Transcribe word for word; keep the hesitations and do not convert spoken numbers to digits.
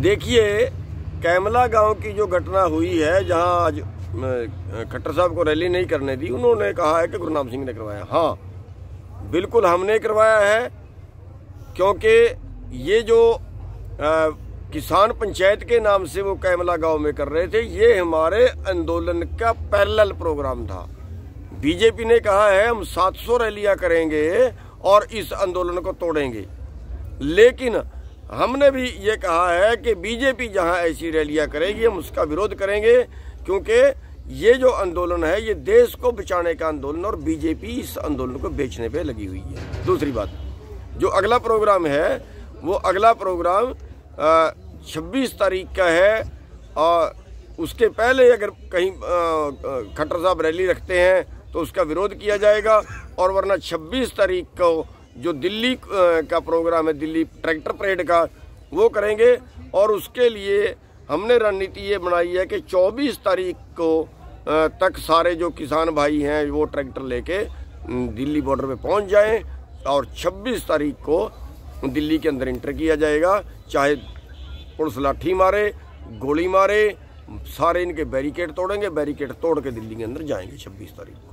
देखिए, कैमला गांव की जो घटना हुई है, जहां आज खट्टर साहब को रैली नहीं करने दी, उन्होंने कहा है कि गुरनाम सिंह ने करवाया। हाँ, बिल्कुल हमने करवाया है, क्योंकि ये जो आ, किसान पंचायत के नाम से वो कैमला गांव में कर रहे थे, ये हमारे आंदोलन का पैरेलल प्रोग्राम था। बीजेपी ने कहा है हम सात सौ रैलियां करेंगे और इस आंदोलन को तोड़ेंगे, लेकिन हमने भी ये कहा है कि बीजेपी जहां ऐसी रैलियां करेगी हम उसका विरोध करेंगे, क्योंकि ये जो आंदोलन है ये देश को बचाने का आंदोलन, और बीजेपी इस आंदोलन को बेचने पे लगी हुई है। दूसरी बात, जो अगला प्रोग्राम है वो अगला प्रोग्राम छब्बीस तारीख का है, और उसके पहले अगर कहीं खट्टर साहब रैली रखते हैं तो उसका विरोध किया जाएगा, और वरना छब्बीस तारीख को जो दिल्ली का प्रोग्राम है, दिल्ली ट्रैक्टर परेड का, वो करेंगे। और उसके लिए हमने रणनीति ये बनाई है कि चौबीस तारीख को तक सारे जो किसान भाई हैं वो ट्रैक्टर लेके दिल्ली बॉर्डर पे पहुंच जाएं, और छब्बीस तारीख को दिल्ली के अंदर इंटर किया जाएगा। चाहे पुलिस लाठी मारे, गोली मारे, सारे इनके बैरिकेड तोड़ेंगे, बैरिकेड तोड़ के दिल्ली के अंदर जाएंगे छब्बीस तारीख को।